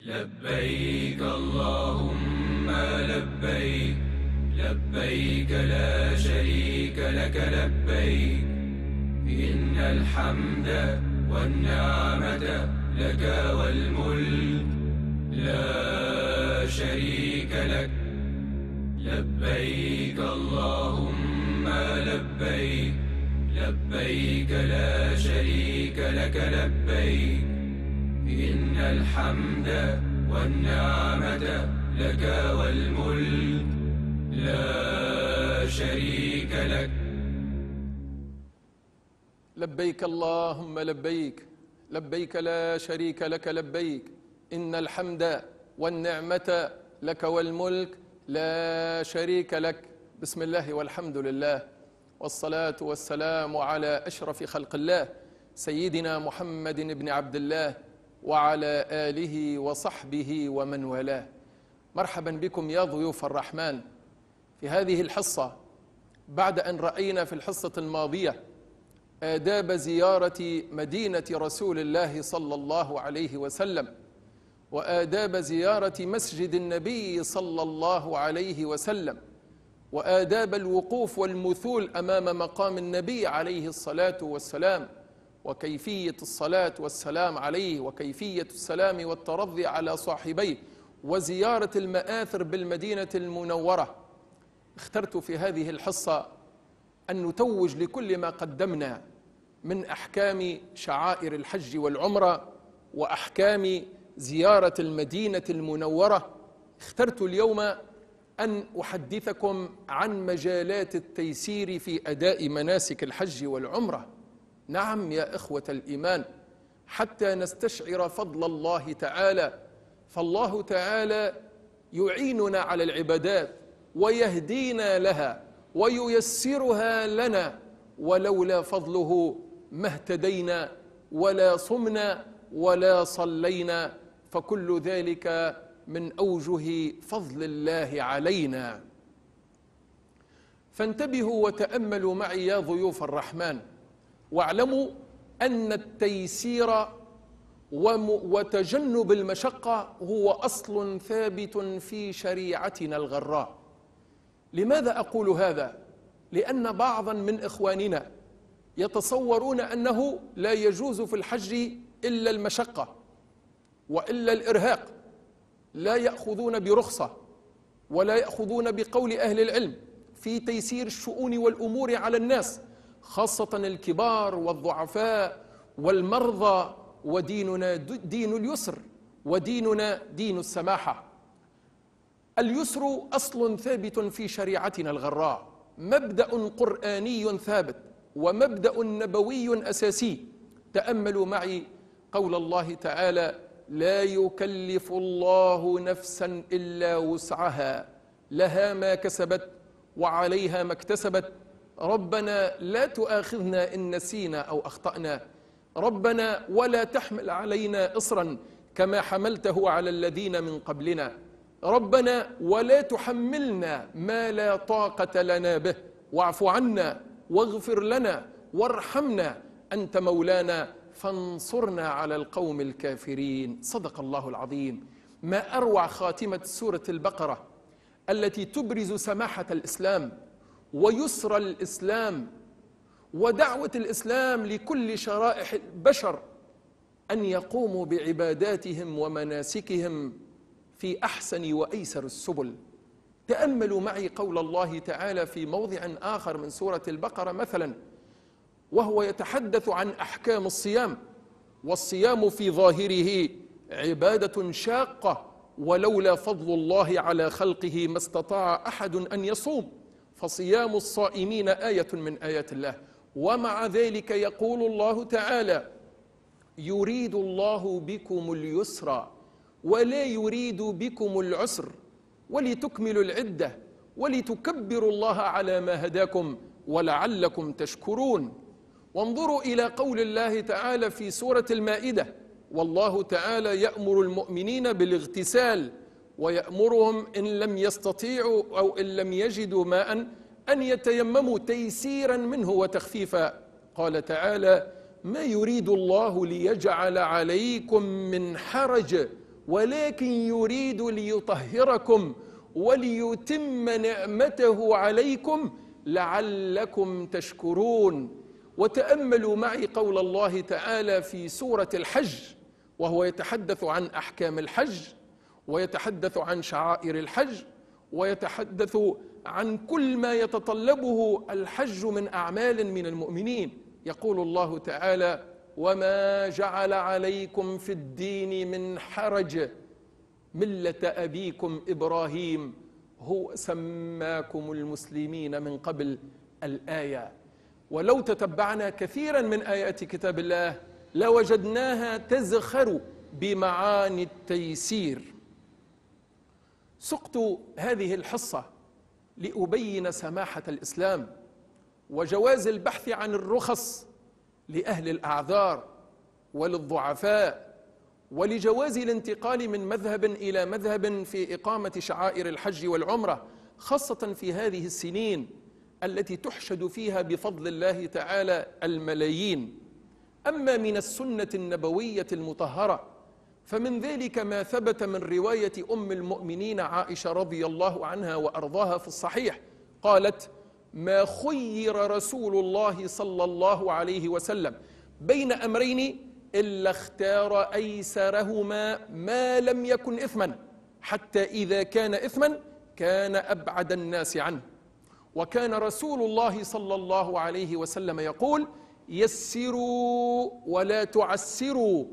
لبيك اللهم لبيك، لبيك لا شريك لك لبيك، إن الحمد والنعمة لك والملك لا شريك لك. لبيك اللهم لبيك، لبيك لا شريك لك لبيك، إن الحمد والنعمة لك والملك لا شريك لك. لبيك اللهم لبيك، لبيك لا شريك لك لبيك، إن الحمد والنعمة لك والملك لا شريك لك. بسم الله والحمد لله، والصلاة والسلام على أشرف خلق الله سيدنا محمد بن عبد الله وعلى آله وصحبه ومن والاه. مرحبا بكم يا ضيوف الرحمن في هذه الحصة، بعد أن رأينا في الحصة الماضية آداب زيارة مدينة رسول الله صلى الله عليه وسلم، وآداب زيارة مسجد النبي صلى الله عليه وسلم، وآداب الوقوف والمثول أمام مقام النبي عليه الصلاة والسلام، وكيفية الصلاة والسلام عليه، وكيفية السلام والترضي على صاحبيه، وزيارة المآثر بالمدينة المنورة. اخترت في هذه الحصة أن نتوج لكل ما قدمنا من أحكام شعائر الحج والعمرة وأحكام زيارة المدينة المنورة. اخترت اليوم أن أحدثكم عن مجالات التيسير في أداء مناسك الحج والعمرة. نعم يا إخوة الإيمان، حتى نستشعر فضل الله تعالى، فالله تعالى يعيننا على العبادات ويهدينا لها وييسرها لنا، ولولا فضله ما اهتدينا ولا صمنا ولا صلينا، فكل ذلك من أوجه فضل الله علينا. فانتبهوا وتأملوا معي يا ضيوف الرحمن، واعلموا أن التيسير وتجنب المشقة هو أصل ثابت في شريعتنا الغراء. لماذا أقول هذا؟ لأن بعضا من إخواننا يتصورون أنه لا يجوز في الحج إلا المشقة وإلا الإرهاق، لا يأخذون برخصة ولا يأخذون بقول أهل العلم في تيسير الشؤون والأمور على الناس، خاصة الكبار والضعفاء والمرضى. وديننا دين اليسر، وديننا دين السماحة. اليسر أصل ثابت في شريعتنا الغراء، مبدأ قرآني ثابت ومبدأ نبوي أساسي. تأملوا معي قول الله تعالى: لا يكلف الله نفسا إلا وسعها، لها ما كسبت وعليها ما اكتسبت، ربنا لا تؤاخذنا إن نسينا أو أخطأنا، ربنا ولا تحمل علينا إصرا كما حملته على الذين من قبلنا، ربنا ولا تحملنا ما لا طاقة لنا به، واعف عنا واغفر لنا وارحمنا أنت مولانا فانصرنا على القوم الكافرين. صدق الله العظيم. ما أروع خاتمة سورة البقرة التي تبرز سماحة الإسلام ويسر الإسلام ودعوة الإسلام لكل شرائح البشر أن يقوموا بعباداتهم ومناسكهم في أحسن وأيسر السبل. تأملوا معي قول الله تعالى في موضع آخر من سورة البقرة مثلا، وهو يتحدث عن أحكام الصيام، والصيام في ظاهره عبادة شاقة، ولولا فضل الله على خلقه ما استطاع أحد أن يصوم، فصيام الصائمين آية من آيات الله. ومع ذلك يقول الله تعالى: يريد الله بكم اليسر ولا يريد بكم العسر ولتكملوا العدة ولتكبروا الله على ما هداكم ولعلكم تشكرون. وانظروا إلى قول الله تعالى في سورة المائدة: والله تعالى يأمر المؤمنين بالاغتسال ويأمرهم إن لم يستطيعوا أو إن لم يجدوا ماء أن يتيمموا تيسيرا منه وتخفيفا. قال تعالى: ما يريد الله ليجعل عليكم من حرج ولكن يريد ليطهركم وليتم نعمته عليكم لعلكم تشكرون. وتأملوا معي قول الله تعالى في سورة الحج، وهو يتحدث عن أحكام الحج، ويتحدث عن شعائر الحج، ويتحدث عن كل ما يتطلبه الحج من أعمال من المؤمنين. يقول الله تعالى: وما جعل عليكم في الدين من حرج ملة أبيكم إبراهيم هو سماكم المسلمين من قبل الآية. ولو تتبعنا كثيرا من آيات كتاب الله لوجدناها تزخر بمعاني التيسير. سقت هذه الحصة لأبين سماحة الإسلام وجواز البحث عن الرخص لأهل الأعذار وللضعفاء، ولجواز الانتقال من مذهب إلى مذهب في إقامة شعائر الحج والعمرة، خاصة في هذه السنين التي تحشد فيها بفضل الله تعالى الملايين. أما من السنة النبوية المطهرة فمن ذلك ما ثبت من رواية أم المؤمنين عائشة رضي الله عنها وأرضاها في الصحيح، قالت: ما خير رسول الله صلى الله عليه وسلم بين أمرين إلا اختار أيسرهما ما لم يكن إثما، حتى إذا كان إثما كان أبعد الناس عنه. وكان رسول الله صلى الله عليه وسلم يقول: يسروا ولا تعسروا،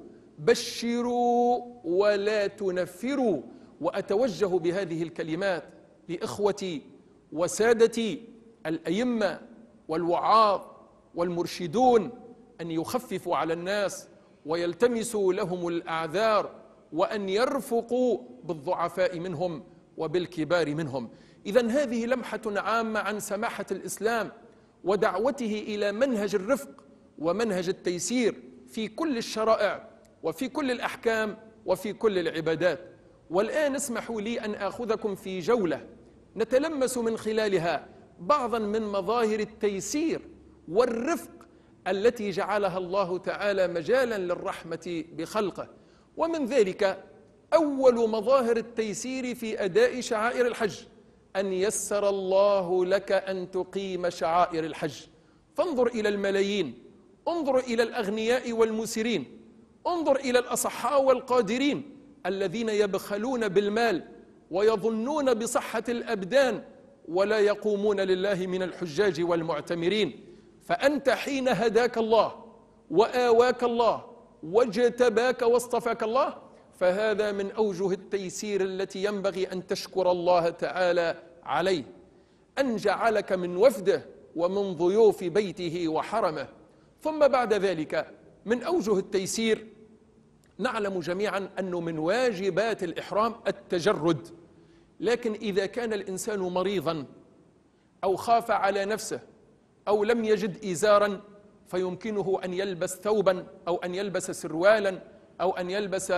بشروا ولا تنفروا. وأتوجه بهذه الكلمات لإخوتي وسادتي الأئمة والوعاظ والمرشدون أن يخففوا على الناس ويلتمسوا لهم الأعذار، وأن يرفقوا بالضعفاء منهم وبالكبار منهم. إذن هذه لمحة عامة عن سماحة الإسلام ودعوته إلى منهج الرفق ومنهج التيسير في كل الشرائع وفي كل الأحكام وفي كل العبادات. والآن اسمحوا لي أن آخذكم في جولة نتلمس من خلالها بعضا من مظاهر التيسير والرفق التي جعلها الله تعالى مجالا للرحمة بخلقه. ومن ذلك أول مظاهر التيسير في أداء شعائر الحج أن يسر الله لك أن تقيم شعائر الحج. فانظر إلى الملايين، انظر إلى الأغنياء والمسرين، انظر إلى الأصحاء والقادرين الذين يبخلون بالمال ويظنون بصحة الأبدان ولا يقومون لله من الحجاج والمعتمرين. فأنت حين هداك الله وآواك الله واجتباك واصطفاك الله، فهذا من أوجه التيسير التي ينبغي أن تشكر الله تعالى عليه، أن جعلك من وفده ومن ضيوف بيته وحرمه. ثم بعد ذلك من أوجه التيسير نعلم جميعا أنه من واجبات الإحرام التجرد، لكن إذا كان الإنسان مريضا أو خاف على نفسه أو لم يجد إزارا فيمكنه أن يلبس ثوبا أو أن يلبس سروالا أو أن يلبس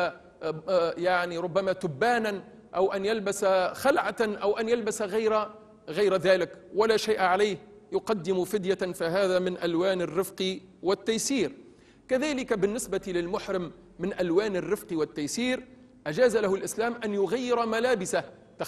يعني ربما تبانا أو أن يلبس خلعة أو أن يلبس غير ذلك، ولا شيء عليه، يقدم فدية، فهذا من ألوان الرفق والتيسير. كذلك بالنسبة للمحرم من ألوان الرفق والتيسير أجاز له الإسلام أن يغير ملابسه.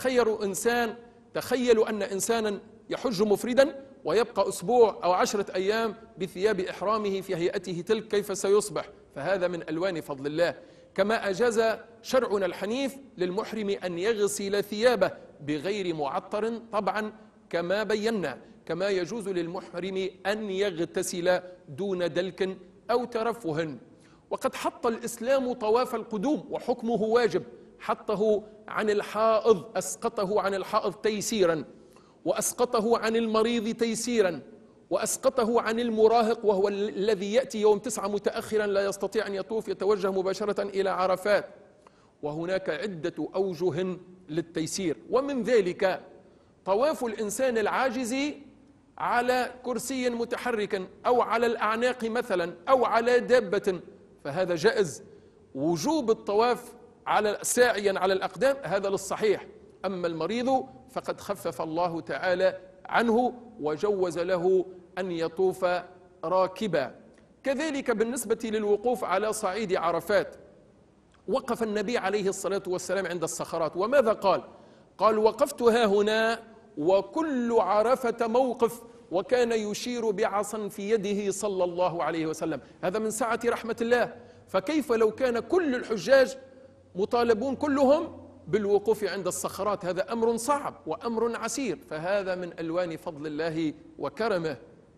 تخيلوا أن إنسانا يحج مفردا ويبقى أسبوع أو 10 أيام بثياب إحرامه في هيئته تلك، كيف سيصبح؟ فهذا من ألوان فضل الله. كما أجاز شرعنا الحنيف للمحرم أن يغسل ثيابه بغير معطر طبعا كما بينا، كما يجوز للمحرم أن يغتسل دون دلك أو ترفه. وقد حط الإسلام طواف القدوم وحكمه واجب، حطه عن الحائض، أسقطه عن الحائض تيسيرا، وأسقطه عن المريض تيسيرا، وأسقطه عن المراهق وهو الذي يأتي يوم 9 متأخرا لا يستطيع أن يطوف، يتوجه مباشرة إلى عرفات. وهناك عدة أوجه للتيسير، ومن ذلك طواف الإنسان العاجز على كرسي متحرك أو على الأعناق مثلا أو على دابة، فهذا جائز. وجوب الطواف ساعيا على الأقدام هذا للصحيح. أما المريض فقد خفف الله تعالى عنه وجوز له أن يطوف راكبا. كذلك بالنسبة للوقوف على صعيد عرفات، وقف النبي عليه الصلاة والسلام عند الصخرات، وماذا قال؟ قال: وقفت ها هنا وكل عرفة موقف، وكان يشير بعصا في يده صلى الله عليه وسلم. هذا من سعة رحمة الله. فكيف لو كان كل الحجاج مطالبون كلهم بالوقوف عند الصخرات؟ هذا أمر صعب وأمر عسير. فهذا من ألوان فضل الله وكرمه.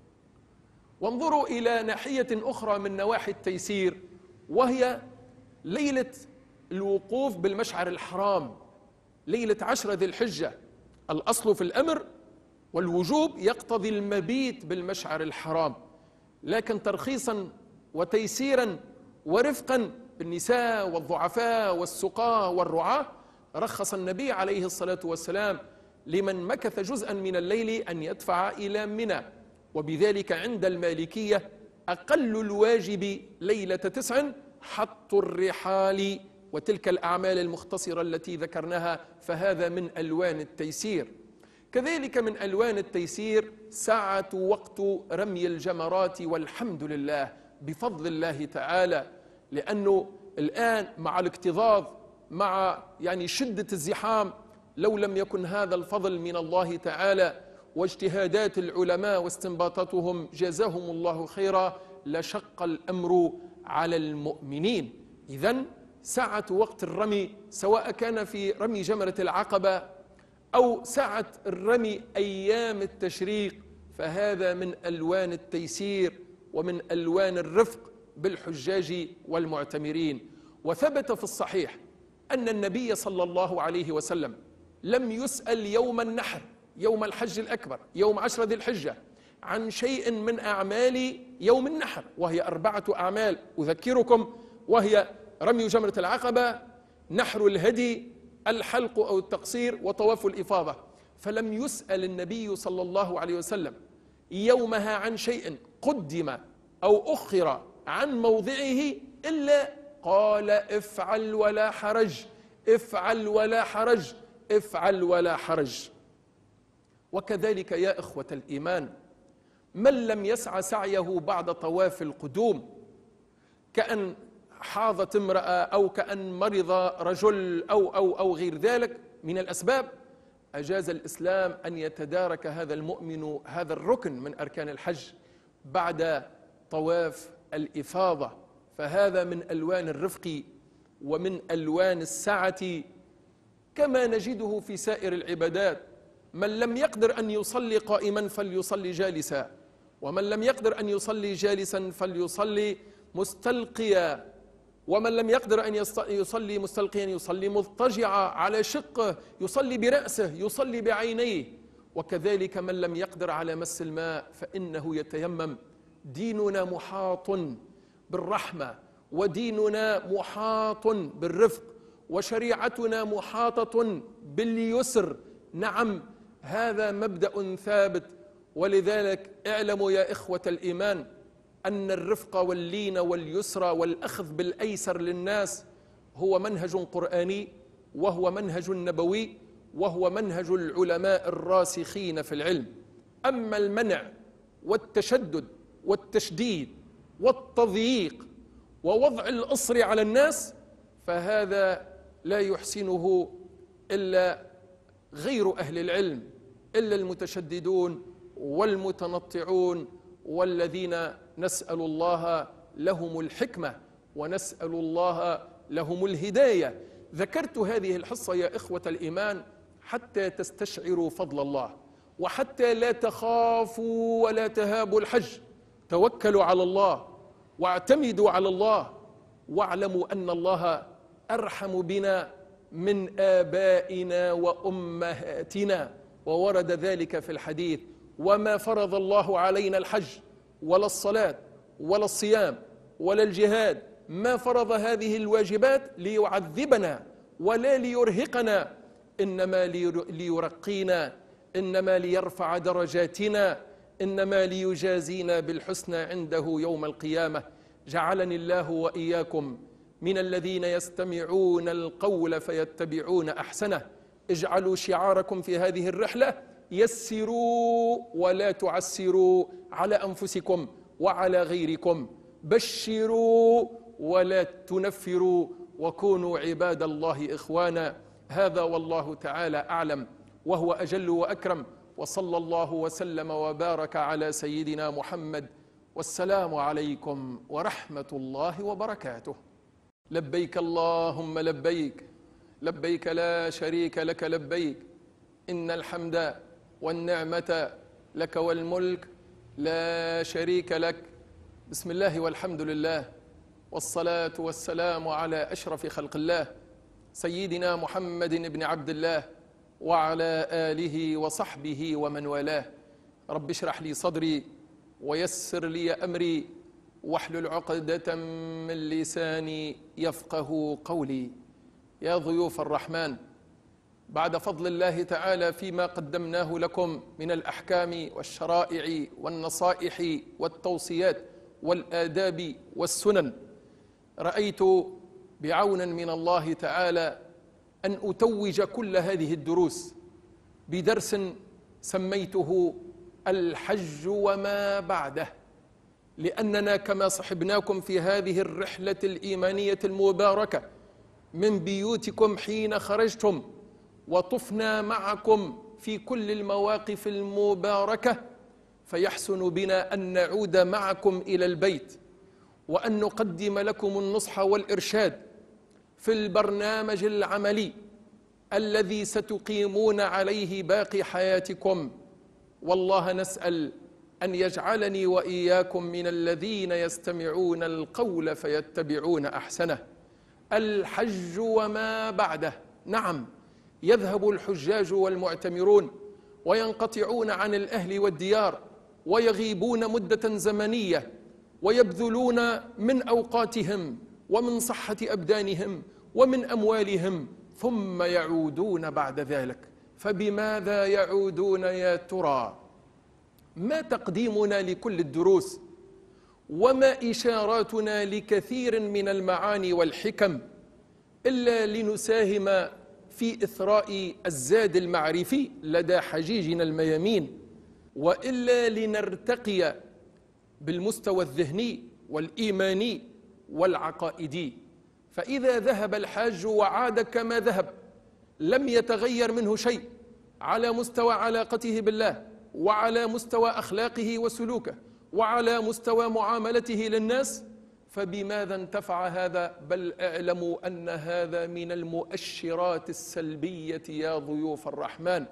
وانظروا إلى ناحية أخرى من نواحي التيسير، وهي ليلة الوقوف بالمشعر الحرام، ليلة 10 ذي الحجة. الأصل في الأمر والوجوب يقتضي المبيت بالمشعر الحرام، لكن ترخيصا وتيسيرا ورفقا بالنساء والضعفاء والسقاة والرعاة، رخص النبي عليه الصلاة والسلام لمن مكث جزءا من الليل أن يدفع إلى منى. وبذلك عند المالكية أقل الواجب ليلة 9 حط الرحال وتلك الأعمال المختصرة التي ذكرناها، فهذا من ألوان التيسير. كذلك من ألوان التيسير ساعة وقت رمي الجمرات، والحمد لله بفضل الله تعالى، لأنه الآن مع الاكتظاظ، مع شدة الزحام، لو لم يكن هذا الفضل من الله تعالى واجتهادات العلماء واستنباطاتهم جزاهم الله خيرا لشق الأمر على المؤمنين. إذن ساعة وقت الرمي، سواء كان في رمي جمرة العقبة أو ساعة الرمي أيام التشريق، فهذا من ألوان التيسير ومن ألوان الرفق بالحجاج والمعتمرين. وثبت في الصحيح أن النبي صلى الله عليه وسلم لم يسأل يوم النحر، يوم الحج الأكبر، يوم 10 ذي الحجة، عن شيء من أعمال يوم النحر، وهي 4 أعمال أذكركم، وهي رمي جمرة العقبة، نحر الهدي، الحلق أو التقصير، وطواف الإفاضة. فلم يسأل النبي صلى الله عليه وسلم يومها عن شيء قدم أو أخر عن موضعه، إلا قال: افعل ولا حرج، افعل ولا حرج، افعل ولا حرج. وكذلك يا إخوة الإيمان، من لم يسعى سعيه بعد طواف القدوم، كأن حاضت امرأة أو كأن مرض رجل أو غير ذلك من الأسباب، أجاز الإسلام أن يتدارك هذا المؤمن هذا الركن من أركان الحج بعد طواف الإفاضة. فهذا من ألوان الرفق ومن ألوان السعة، كما نجده في سائر العبادات. من لم يقدر أن يصلي قائما فليصلي جالسا، ومن لم يقدر أن يصلي جالسا فليصلي مستلقيا، ومن لم يقدر أن يصلي مستلقيا يصلي مضطجعا على شقه، يصلي برأسه، يصلي بعينيه. وكذلك من لم يقدر على مس الماء فإنه يتيمم. ديننا محاط بالرحمة، وديننا محاط بالرفق، وشريعتنا محاطة باليسر. نعم، هذا مبدأ ثابت. ولذلك اعلموا يا إخوة الإيمان أن الرفق واللين واليسر والأخذ بالأيسر للناس هو منهج قرآني، وهو منهج نبوي، وهو منهج العلماء الراسخين في العلم. أما المنع والتشدد والتشديد والتضييق ووضع الأصر على الناس، فهذا لا يحسنه إلا غير أهل العلم، إلا المتشددون والمتنطعون، والذين نسأل الله لهم الحكمة ونسأل الله لهم الهداية. ذكرت هذه الحصة يا إخوة الإيمان حتى تستشعروا فضل الله، وحتى لا تخافوا ولا تهابوا الحج. توكلوا على الله واعتمدوا على الله، واعلموا أن الله أرحم بنا من آبائنا وأمهاتنا، وورد ذلك في الحديث: وما فرض الله علينا الحج ولا الصلاة ولا الصيام ولا الجهاد، ما فرض هذه الواجبات ليعذبنا ولا ليرهقنا، إنما ليرقينا، إنما ليرفع درجاتنا، إنما ليجازينا بالحسنى عنده يوم القيامة. جعلني الله وإياكم من الذين يستمعون القول فيتبعون أحسنه. اجعلوا شعاركم في هذه الرحلة: يسروا ولا تعسروا على أنفسكم وعلى غيركم، بشروا ولا تنفروا، وكونوا عباد الله إخوانا. هذا والله تعالى أعلم، وهو أجل وأكرم، وصلى الله وسلم وبارك على سيدنا محمد، والسلام عليكم ورحمة الله وبركاته. لبيك اللهم لبيك، لبيك لا شريك لك لبيك، إن الحمد والنعمة لك والملك لا شريك لك. بسم الله والحمد لله، والصلاة والسلام على أشرف خلق الله سيدنا محمد بن عبد الله وعلى آله وصحبه ومن والاه. رب اشرح لي صدري ويسر لي أمري واحلل عقدة من لساني يفقه قولي. يا ضيوف الرحمن، بعد فضل الله تعالى فيما قدمناه لكم من الأحكام والشرائع والنصائح والتوصيات والآداب والسنن، رأيت بعون من الله تعالى أن أتوج كل هذه الدروس بدرس سميته الحج وما بعده، لأننا كما صحبناكم في هذه الرحلة الإيمانية المباركة من بيوتكم حين خرجتم، وطفنا معكم في كل المواقف المباركة، فيحسن بنا أن نعود معكم إلى البيت وأن نقدم لكم النصح والإرشاد في البرنامج العملي الذي ستقيمون عليه باقي حياتكم. والله نسأل أن يجعلني وإياكم من الذين يستمعون القول فيتبعون أحسنه. الحج وما بعده. نعم، يذهب الحجاج والمعتمرون وينقطعون عن الأهل والديار ويغيبون مدة زمنية ويبذلون من أوقاتهم ومن صحة أبدانهم ومن أموالهم، ثم يعودون بعد ذلك. فبماذا يعودون يا ترى؟ ما تقديمنا لكل الدروس وما إشاراتنا لكثير من المعاني والحكم إلا لنساهم في إثراء الزاد المعرفي لدى حجيجنا الميامين، وإلا لنرتقي بالمستوى الذهني والإيماني والعقائدي. فإذا ذهب الحاج وعاد كما ذهب لم يتغير منه شيء على مستوى علاقته بالله، وعلى مستوى أخلاقه وسلوكه، وعلى مستوى معاملته للناس، فبماذا انتفع هذا؟ بل اعلموا أن هذا من المؤشرات السلبية يا ضيوف الرحمن.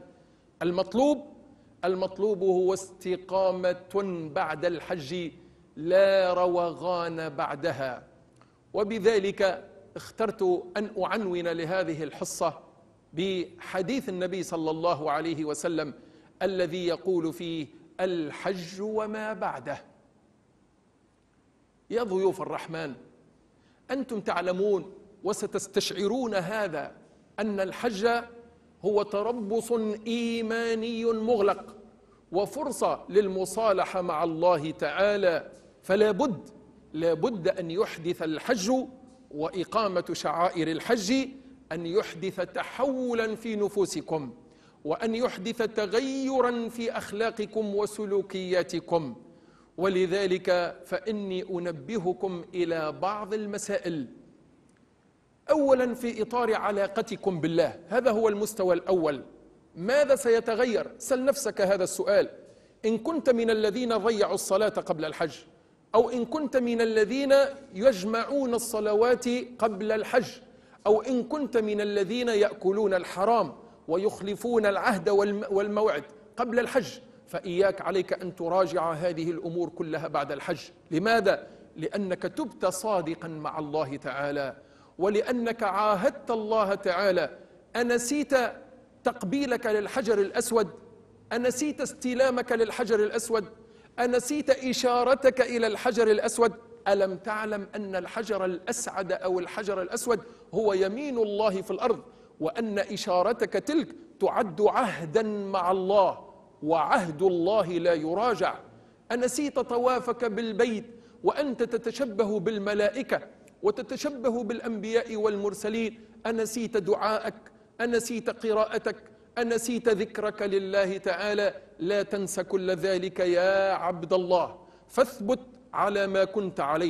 المطلوب هو استقامة بعد الحج، لا روغان بعدها. وبذلك اخترت أن أعنون لهذه الحصة بحديث النبي صلى الله عليه وسلم الذي يقول فيه الحج وما بعده. يا ضيوف الرحمن، أنتم تعلمون وستستشعرون هذا أن الحج هو تربص إيماني مغلق وفرصة للمصالحة مع الله تعالى. فلا بد أن يحدث الحج وإقامة شعائر الحج أن يحدث تحولا في نفوسكم، وأن يحدث تغيرا في أخلاقكم وسلوكياتكم. ولذلك فإني أنبهكم إلى بعض المسائل. أولا في إطار علاقتكم بالله، هذا هو المستوى الأول. ماذا سيتغير؟ سل نفسك هذا السؤال. إن كنت من الذين ضيعوا الصلاة قبل الحج، أو إن كنت من الذين يجمعون الصلوات قبل الحج، أو إن كنت من الذين يأكلون الحرام ويخلفون العهد والموعد قبل الحج، فإياك عليك أن تراجع هذه الأمور كلها بعد الحج. لماذا؟ لأنك تبت صادقا مع الله تعالى، ولأنك عاهدت الله تعالى. أنسيت تقبيلك للحجر الأسود؟ أنسيت استلامك للحجر الأسود؟ أنسيت إشارتك إلى الحجر الأسود؟ ألم تعلم أن الحجر الأسعد أو الحجر الأسود هو يمين الله في الأرض، وأن إشارتك تلك تعد عهدا مع الله، وعهد الله لا يراجع؟ أنسيت طوافك بالبيت وأنت تتشبه بالملائكة وتتشبه بالأنبياء والمرسلين؟ أنسيت دعاءك؟ أنسيت قراءتك؟ أنسيت ذكرك لله تعالى؟ لا تنس كل ذلك يا عبد الله، فاثبت على ما كنت عليه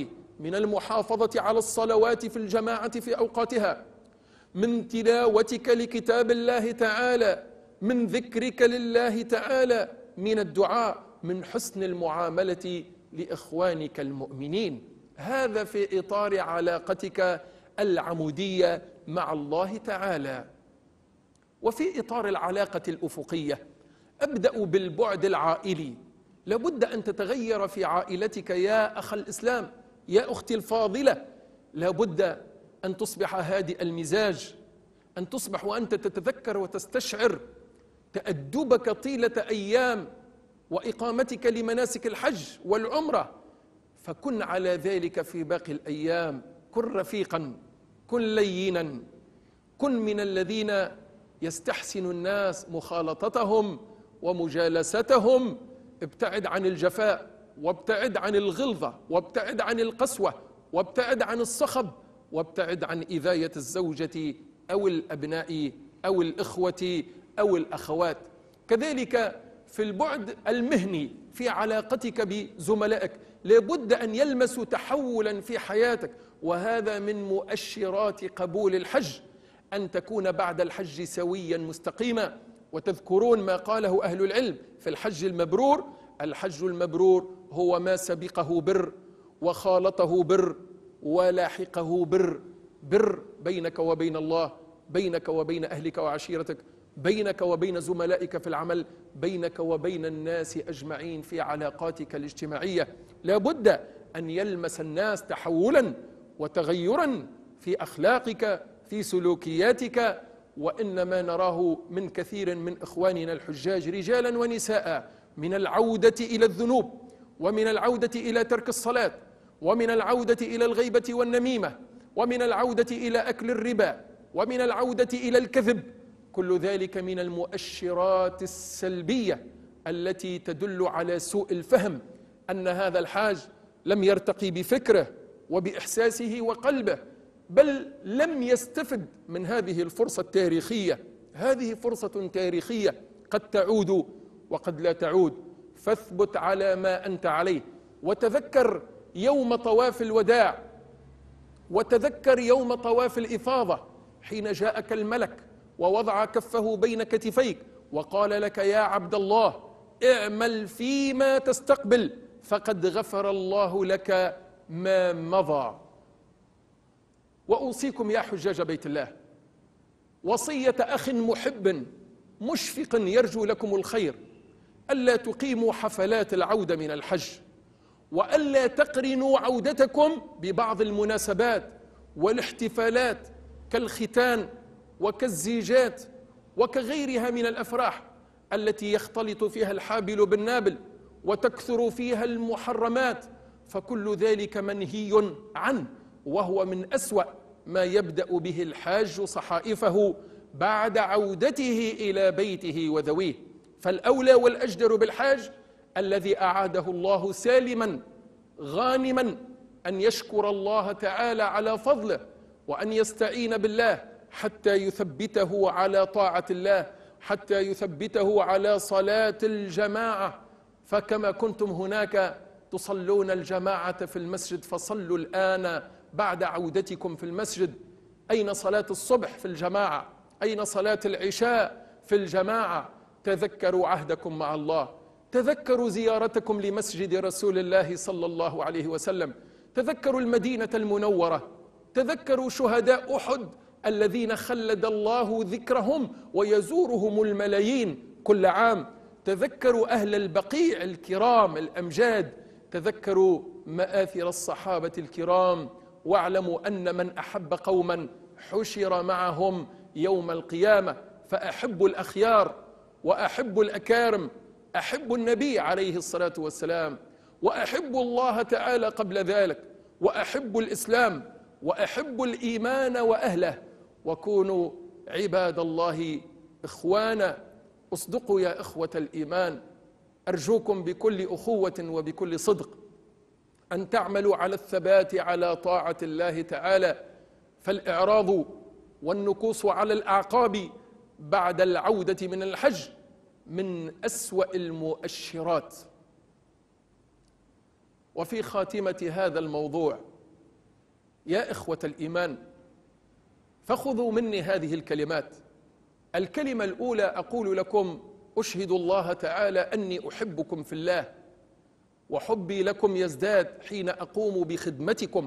من المحافظة على الصلوات في الجماعة في أوقاتها، من تلاوتك لكتاب الله تعالى، من ذكرك لله تعالى، من الدعاء، من حسن المعاملة لإخوانك المؤمنين. هذا في إطار علاقتك العمودية مع الله تعالى. وفي إطار العلاقة الأفقية أبدأ بالبعد العائلي. لابد أن تتغير في عائلتك يا أخ الإسلام، يا أختي الفاضلة. لابد أن تصبح هادئ المزاج، أن تصبح وأنت تتذكر وتستشعر تأدبك طيلة أيام وإقامتك لمناسك الحج والعمرة، فكن على ذلك في باقي الأيام. كن رفيقا، كن لينا، كن من الذين يستحسن الناس مخالطتهم ومجالستهم. ابتعد عن الجفاء، وابتعد عن الغلظة، وابتعد عن القسوة، وابتعد عن الصخب، وابتعد عن إذاية الزوجة أو الأبناء أو الإخوة أو الأخوات. كذلك في البعد المهني في علاقتك بزملائك لابد أن يلمسوا تحولا في حياتك، وهذا من مؤشرات قبول الحج، أن تكون بعد الحج سويا مستقيما. وتذكرون ما قاله أهل العلم في الحج المبرور: الحج المبرور هو ما سبقه بر وخالطه بر ولاحقه بر. بر بينك وبين الله، بينك وبين أهلك وعشيرتك، بينك وبين زملائك في العمل، بينك وبين الناس أجمعين في علاقاتك الاجتماعية. لا بد أن يلمس الناس تحولا وتغيرا في أخلاقك، في سلوكياتك. وإنما نراه من كثير من إخواننا الحجاج رجالا ونساء من العودة إلى الذنوب، ومن العودة إلى ترك الصلاة، ومن العودة إلى الغيبة والنميمة، ومن العودة إلى أكل الربا، ومن العودة إلى الكذب. كل ذلك من المؤشرات السلبية التي تدل على سوء الفهم، أن هذا الحاج لم يرتقي بفكره وبإحساسه وقلبه، بل لم يستفد من هذه الفرصة التاريخية. هذه فرصة تاريخية قد تعود وقد لا تعود، فاثبت على ما أنت عليه. وتذكر يوم طواف الوداع، وتذكر يوم طواف الإفاضة حين جاءك الملك ووضع كفه بين كتفيك وقال لك: يا عبد الله اعمل فيما تستقبل فقد غفر الله لك ما مضى. وأوصيكم يا حجاج بيت الله وصية أخ محب مشفق يرجو لكم الخير: ألا تقيموا حفلات العودة من الحج، وألا تقرنوا عودتكم ببعض المناسبات والاحتفالات كالختان وكالزيجات وكغيرها من الأفراح التي يختلط فيها الحابل بالنابل وتكثر فيها المحرمات، فكل ذلك منهي عنه، وهو من أسوأ ما يبدأ به الحاج صحائفه بعد عودته إلى بيته وذويه. فالأولى والأجدر بالحاج الذي أعاده الله سالما غانما أن يشكر الله تعالى على فضله، وأن يستعين بالله حتى يثبته على طاعة الله، حتى يثبته على صلاة الجماعة. فكما كنتم هناك تصلون الجماعة في المسجد فصلوا الآن بعد عودتكم في المسجد. أين صلاة الصبح في الجماعة؟ أين صلاة العشاء في الجماعة؟ تذكروا عهدكم مع الله، تذكروا زيارتكم لمسجد رسول الله صلى الله عليه وسلم، تذكروا المدينة المنورة، تذكروا شهداء أحد الذين خلد الله ذكرهم ويزورهم الملايين كل عام، تذكروا أهل البقيع الكرام الأمجاد، تذكروا مآثر الصحابة الكرام، واعلموا أن من أحب قوما حشر معهم يوم القيامة. فأحبوا الأخيار وأحبوا الأكارم، أحبوا النبي عليه الصلاة والسلام، وأحبوا الله تعالى قبل ذلك، وأحبوا الإسلام، وأحبوا الإيمان وأهله، وكونوا عباد الله إخوانا. اصدقوا يا إخوة الإيمان، أرجوكم بكل أخوة وبكل صدق أن تعملوا على الثبات على طاعة الله تعالى، فالإعراض والنكوص على الأعقاب بعد العودة من الحج من أسوأ المؤشرات. وفي خاتمة هذا الموضوع يا إخوة الإيمان، فخذوا مني هذه الكلمات. الكلمة الأولى أقول لكم: أشهد الله تعالى أني أحبكم في الله، وحبي لكم يزداد حين أقوم بخدمتكم،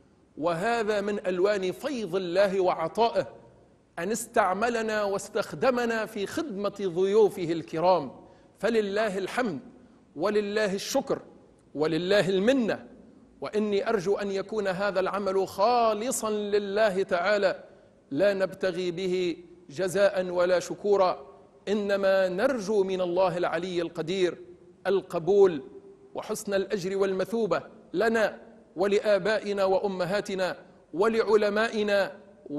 وهذا من ألوان فيض الله وعطائه أن استعملنا واستخدمنا في خدمة ضيوفه الكرام، فلله الحمد ولله الشكر ولله المنة. وإني أرجو أن يكون هذا العمل خالصا لله تعالى، لا نبتغي به جزاء ولا شكورا، إنما نرجو من الله العلي القدير القبول وحسن الأجر والمثوبة لنا ولآبائنا وأمهاتنا ولعلمائنا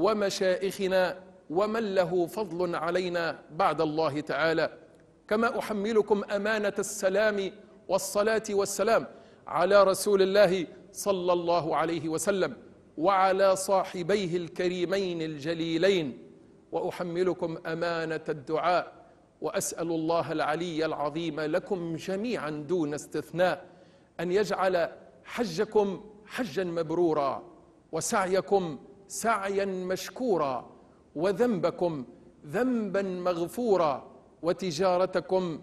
ومشائخنا ومن له فضل علينا بعد الله تعالى. كما أحملكم أمانة السلام والصلاة والسلام على رسول الله صلى الله عليه وسلم وعلى صاحبيه الكريمين الجليلين، وأحملكم أمانة الدعاء، وأسأل الله العلي العظيم لكم جميعا دون استثناء أن يجعل حجكم حجا مبرورا، وسعيكم سعيا مشكورا، وذنبكم ذنبا مغفورا، وتجارتكم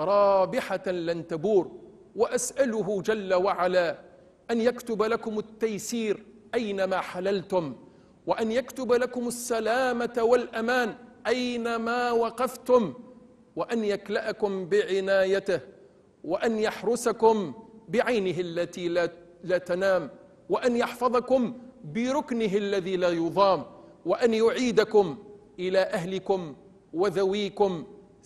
رابحة لن تبور. وأسأله جل وعلا أن يكتب لكم التيسير أينما حللتم، وأن يكتب لكم السلامة والأمان أينما وقفتم، وأن يكلأكم بعنايته، وأن يحرسكم بعينه التي لا تنام، وأن يحفظكم بركنه الذي لا يضام، وأن يعيدكم إلى أهلكم وذويكم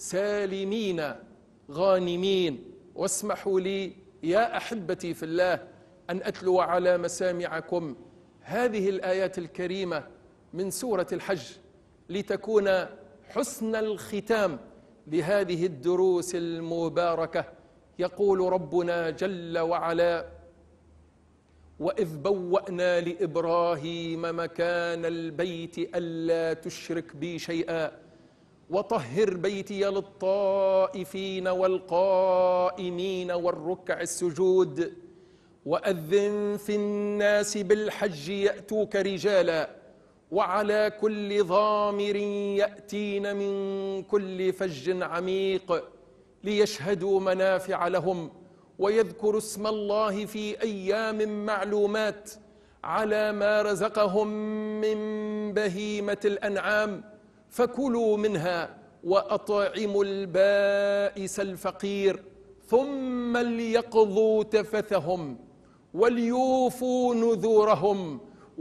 سالمين غانمين. واسمحوا لي يا أحبتي في الله أن أتلو على مسامعكم هذه الآيات الكريمة من سورة الحج، لتكون حسن الختام لهذه الدروس المباركة. يقول ربنا جل وعلا: وإذ بوأنا لإبراهيم مكان البيت ألا تشرك بي شيئا وطهر بيتي للطائفين والقائمين والركع السجود وأذن في الناس بالحج يأتوك رجالا وعلى كل ضامر يأتين من كل فج عميق ليشهدوا منافع لهم ويذكروا اسم الله في أيام معلومات على ما رزقهم من بهيمة الأنعام فكلوا منها وأطعموا البائس الفقير ثم ليقضوا تفثهم وليوفوا نذورهم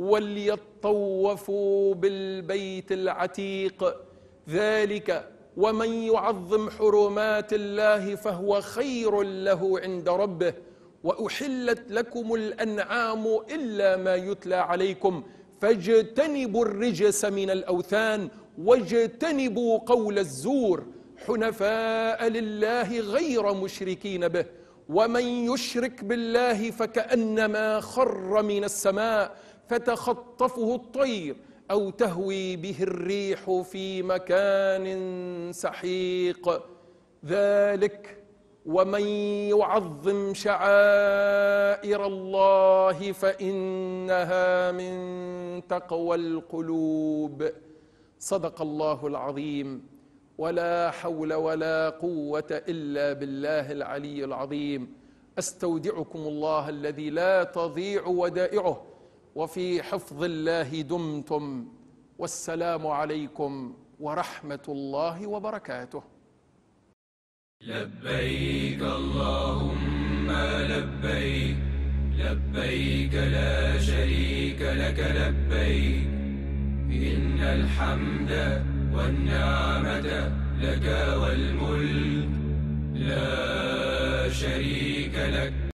وليطوفوا بالبيت العتيق. ذلك ومن يعظم حرمات الله فهو خير له عند ربه. وأحلت لكم الأنعام إلا ما يتلى عليكم فاجتنبوا الرجس من الأوثان واجتنبوا قول الزور حنفاء لله غير مشركين به ومن يشرك بالله فكأنما خر من السماء فتخطفه الطير أو تهوي به الريح في مكان سحيق. ذلك ومن يعظم شعائر الله فإنها من تقوى القلوب. صدق الله العظيم، ولا حول ولا قوة إلا بالله العلي العظيم. أستودعكم الله الذي لا تضيع ودائعه، وفي حفظ الله دمتم، والسلام عليكم ورحمة الله وبركاته. لبيك اللهم لبيك، لبيك لا شريك لك لبيك، إن الحمد والنعمة لك والملك لا شريك لك.